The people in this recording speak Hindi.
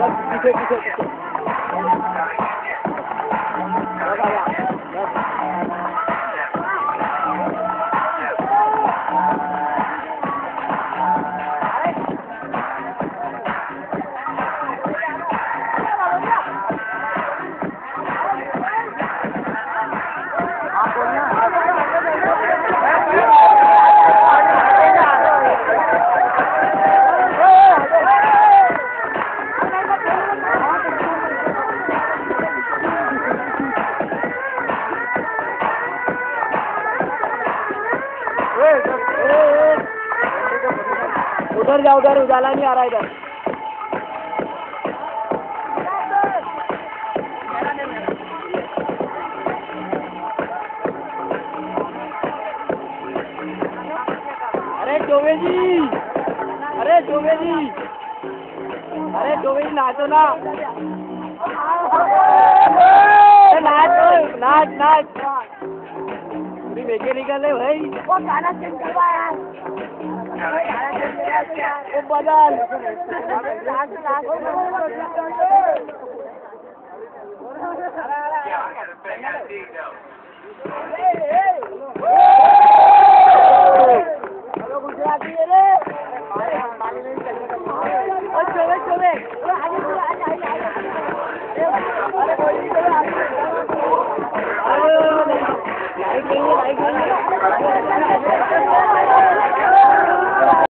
पीछे पीछे पीछे उधर जाओ, उधर उजाला नहीं आ रहा इधर। अरे चौबे जी, अरे चौबे जी, अरे चौबे जी नाचो ना, नाच नाच नाच, पूरी बेचे निकल रहे भाई। वो गाना चेंज करवा यार, वो बदल।